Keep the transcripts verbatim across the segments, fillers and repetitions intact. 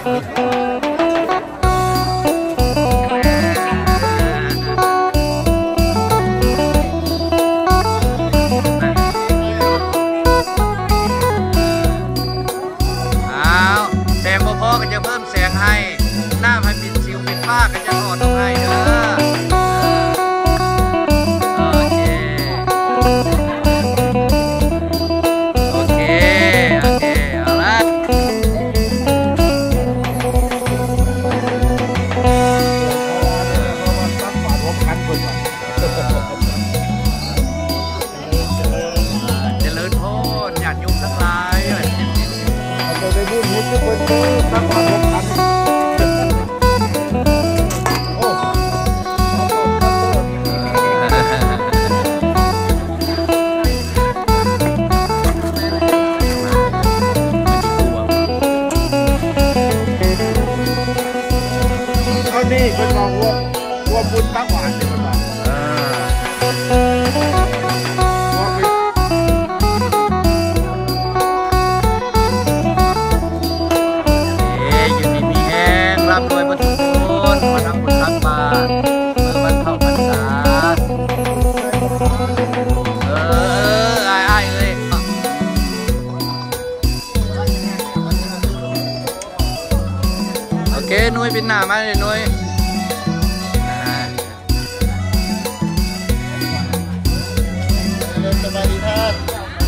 ก็จะเพิ่มแสงให้หน้าให้ปิดสิวปิดฝ้าก็จะถอดออกให้เด้อโอเคโอเคโอเคเอาละเจริญพรญาติโยมทั้งหลายเราได้บุญให้ทุกคนตั้งความรักโอ้เขานี่เป็นเราวัววัวบุญตั้งหวานเป็นแบบรับด้วยประทุนมาทำบุญตักบาตรเมื่อวันเข้าพรรษาเออไอ้ไอ้เลยโอเคนุ้ยเป็นหน้ามาเลยนุ้ยสบายดีท่าน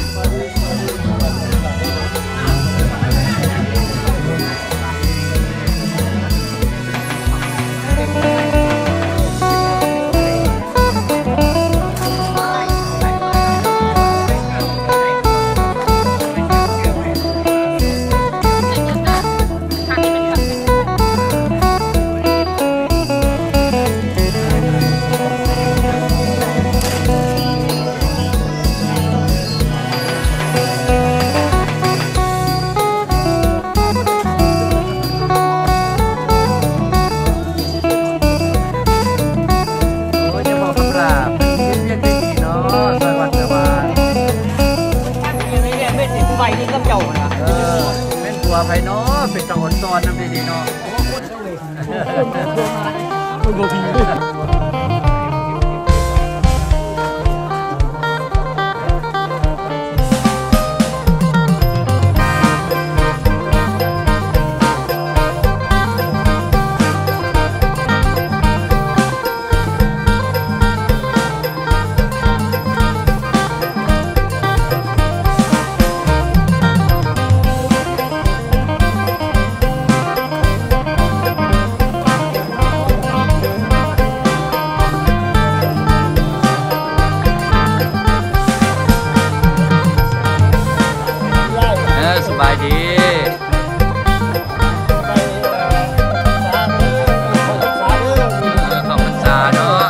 ไผ่เนาะเป็นจังหวัดซ้อนน้ำดีๆเนาะมันโบพีสบายดีเข้าพรรษาเนาะ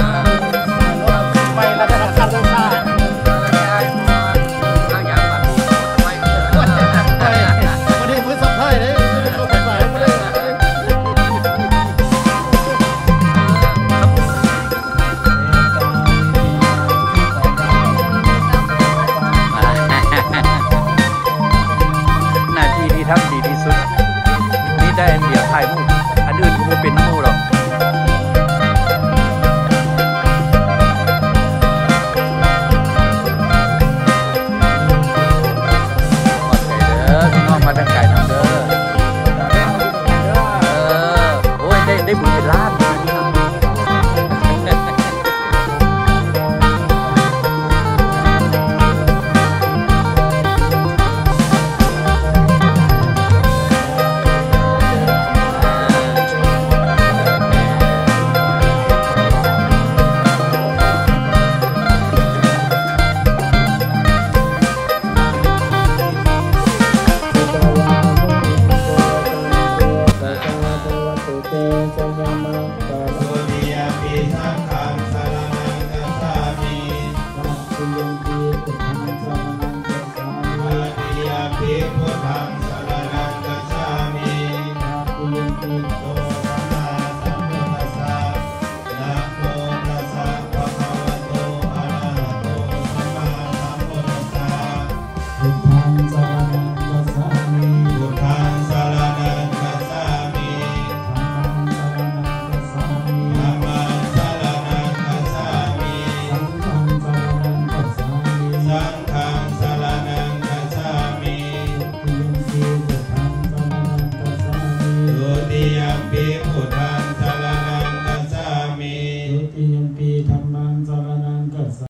ไปแล้วจะทำการเดินทางถ้าอยากมาดูไปวันนี้มือสับไพ่เลยไปไปเลยทำดีที่สุดนี่ได้เดี๋ยวถ่ายรูป